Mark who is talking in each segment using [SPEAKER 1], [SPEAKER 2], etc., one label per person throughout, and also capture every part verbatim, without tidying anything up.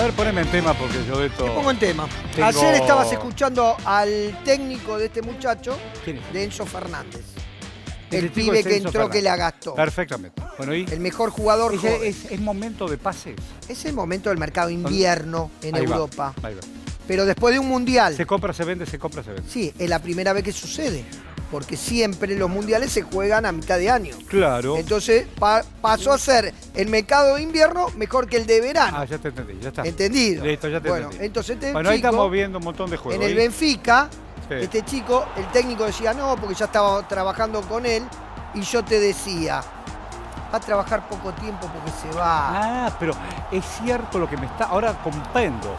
[SPEAKER 1] A ver, poneme en tema porque yo de todo...
[SPEAKER 2] Te pongo en tema.
[SPEAKER 1] Tengo...
[SPEAKER 2] Ayer estabas escuchando al técnico de este muchacho,
[SPEAKER 1] ¿Quién es?
[SPEAKER 2] de Enzo Fernández.
[SPEAKER 1] El
[SPEAKER 2] El
[SPEAKER 1] tipo
[SPEAKER 2] pibe
[SPEAKER 1] es
[SPEAKER 2] que
[SPEAKER 1] Enzo
[SPEAKER 2] entró,
[SPEAKER 1] Fernández.
[SPEAKER 2] que la gastó.
[SPEAKER 1] Perfectamente. Bueno, ¿y?
[SPEAKER 2] El mejor jugador
[SPEAKER 1] ¿Es,
[SPEAKER 2] joven.
[SPEAKER 1] es, es momento de pases?
[SPEAKER 2] Es el momento del mercado invierno en
[SPEAKER 1] Ahí va,
[SPEAKER 2] Europa.
[SPEAKER 1] ahí va.
[SPEAKER 2] Pero después de un mundial.
[SPEAKER 1] Se compra, se vende, se compra, se vende.
[SPEAKER 2] Sí, es la primera vez que sucede. Porque siempre los mundiales se juegan a mitad de año.
[SPEAKER 1] Claro.
[SPEAKER 2] Entonces pa pasó a ser el mercado de invierno mejor que el de verano.
[SPEAKER 1] Ah, ya te entendí, ya está.
[SPEAKER 2] ¿Entendido?
[SPEAKER 1] Listo, ya te
[SPEAKER 2] bueno,
[SPEAKER 1] entendí.
[SPEAKER 2] entonces este
[SPEAKER 1] Bueno, ahí
[SPEAKER 2] chico,
[SPEAKER 1] estamos viendo un montón de juegos.
[SPEAKER 2] en el
[SPEAKER 1] ¿sí?
[SPEAKER 2] Benfica,
[SPEAKER 1] Sí.
[SPEAKER 2] este chico, el técnico decía no, porque ya estaba trabajando con él. Y yo te decía, va a trabajar poco tiempo porque se va.
[SPEAKER 1] Ah, pero es cierto lo que me está... Ahora comprendo.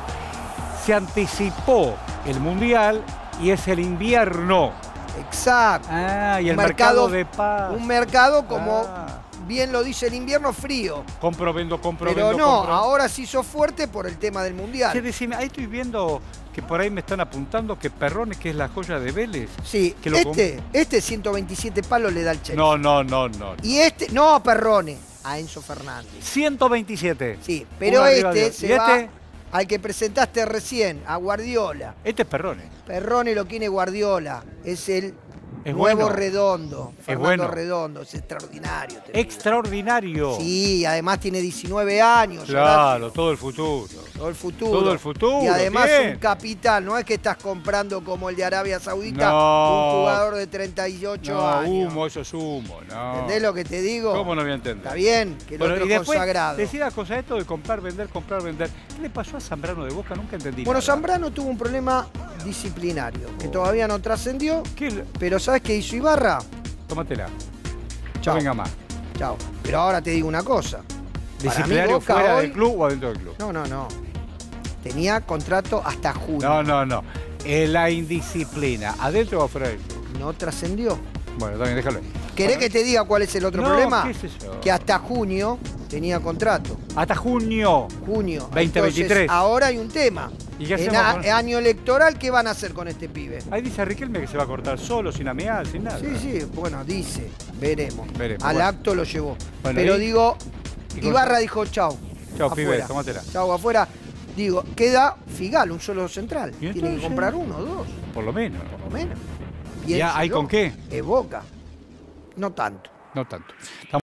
[SPEAKER 1] Se anticipó el Mundial y es el invierno.
[SPEAKER 2] Exacto.
[SPEAKER 1] Ah, y el
[SPEAKER 2] Un
[SPEAKER 1] mercado,
[SPEAKER 2] mercado
[SPEAKER 1] de paz.
[SPEAKER 2] Un mercado, como
[SPEAKER 1] Ah.
[SPEAKER 2] bien lo dice el invierno, frío.
[SPEAKER 1] Compro, vendo, compro,
[SPEAKER 2] Pero
[SPEAKER 1] vendo,
[SPEAKER 2] no,
[SPEAKER 1] compro.
[SPEAKER 2] ahora sí sos fuerte por el tema del mundial.
[SPEAKER 1] Che, decime, ahí estoy viendo que por ahí me están apuntando que Perrone, que es la joya de Vélez.
[SPEAKER 2] Sí,
[SPEAKER 1] que lo
[SPEAKER 2] este, este ciento veintisiete palos le da el Chelsea.
[SPEAKER 1] No, no, no, no.
[SPEAKER 2] Y este, no a Perrone, a Enzo Fernández.
[SPEAKER 1] ciento veintisiete.
[SPEAKER 2] Sí, pero
[SPEAKER 1] Uno arriba
[SPEAKER 2] este
[SPEAKER 1] de-
[SPEAKER 2] se
[SPEAKER 1] ¿Y
[SPEAKER 2] va
[SPEAKER 1] este?
[SPEAKER 2] al que presentaste recién, a Guardiola.
[SPEAKER 1] Este es Perrone.
[SPEAKER 2] Perrone lo tiene Guardiola, es el
[SPEAKER 1] Es
[SPEAKER 2] nuevo
[SPEAKER 1] bueno.
[SPEAKER 2] Redondo.
[SPEAKER 1] Es
[SPEAKER 2] Fernando
[SPEAKER 1] bueno.
[SPEAKER 2] Redondo, es extraordinario. te digo.
[SPEAKER 1] Extraordinario.
[SPEAKER 2] Sí, además tiene diecinueve años.
[SPEAKER 1] Claro,
[SPEAKER 2] Horacio.
[SPEAKER 1] todo el futuro.
[SPEAKER 2] Todo el futuro.
[SPEAKER 1] Todo el futuro,
[SPEAKER 2] Y además
[SPEAKER 1] bien.
[SPEAKER 2] un capital, no es que estás comprando como el de Arabia Saudita,
[SPEAKER 1] No.
[SPEAKER 2] un jugador de treinta y ocho
[SPEAKER 1] No,
[SPEAKER 2] años.
[SPEAKER 1] humo, eso es humo, no.
[SPEAKER 2] ¿Entendés lo que te digo?
[SPEAKER 1] ¿Cómo no voy a entender?
[SPEAKER 2] Está bien, que el
[SPEAKER 1] Bueno,
[SPEAKER 2] otro
[SPEAKER 1] y después,
[SPEAKER 2] consagrado.
[SPEAKER 1] decía la cosa esto de comprar, vender, comprar, vender. ¿Qué le pasó a Zambrano de Boca? Nunca entendí
[SPEAKER 2] Bueno,
[SPEAKER 1] nada.
[SPEAKER 2] Zambrano tuvo un problema disciplinario que todavía no trascendió,
[SPEAKER 1] ¿Qué le-
[SPEAKER 2] pero ¿sabes qué hizo Ibarra?
[SPEAKER 1] Tómatela.
[SPEAKER 2] Chao.
[SPEAKER 1] No venga más.
[SPEAKER 2] Chao. Pero ahora te digo una cosa. Para mí
[SPEAKER 1] ¿Disciplinario
[SPEAKER 2] Boca
[SPEAKER 1] fuera
[SPEAKER 2] hoy-
[SPEAKER 1] del club o adentro del club?
[SPEAKER 2] No, no, no. Tenía contrato hasta junio.
[SPEAKER 1] No, no, no. Eh, la indisciplina, ¿adentro o afuera del club?
[SPEAKER 2] No trascendió.
[SPEAKER 1] Bueno, también déjalo ahí.
[SPEAKER 2] ¿Querés
[SPEAKER 1] Bueno,
[SPEAKER 2] que te diga cuál es el otro
[SPEAKER 1] no,
[SPEAKER 2] problema?
[SPEAKER 1] qué sé yo.
[SPEAKER 2] Que hasta junio tenía contrato.
[SPEAKER 1] Hasta junio.
[SPEAKER 2] Junio.
[SPEAKER 1] veinte veintitrés.
[SPEAKER 2] Entonces, ahora hay un tema.
[SPEAKER 1] ¿Y qué
[SPEAKER 2] En
[SPEAKER 1] hacemos
[SPEAKER 2] a-
[SPEAKER 1] con-
[SPEAKER 2] año electoral, ¿qué van a hacer con este pibe?
[SPEAKER 1] Ahí dice Riquelme que se va a cortar solo, sin amial, sin nada.
[SPEAKER 2] Sí, sí, bueno, dice. Veremos.
[SPEAKER 1] Veremos,
[SPEAKER 2] Al
[SPEAKER 1] bueno.
[SPEAKER 2] acto lo llevó.
[SPEAKER 1] Bueno,
[SPEAKER 2] Pero
[SPEAKER 1] ¿y?
[SPEAKER 2] digo,
[SPEAKER 1] ¿Y con-
[SPEAKER 2] Ibarra dijo chau.
[SPEAKER 1] Chau, pibe,
[SPEAKER 2] afuera.
[SPEAKER 1] tómatela.
[SPEAKER 2] Chau, afuera. Digo, queda Figal, un solo central.
[SPEAKER 1] ¿Y
[SPEAKER 2] Tiene que
[SPEAKER 1] entonces?
[SPEAKER 2] comprar uno o dos,
[SPEAKER 1] Por lo menos.
[SPEAKER 2] por lo menos.
[SPEAKER 1] ¿Ya hay
[SPEAKER 2] Piénselo.
[SPEAKER 1] con qué?
[SPEAKER 2] Es Boca. No tanto.
[SPEAKER 1] No tanto.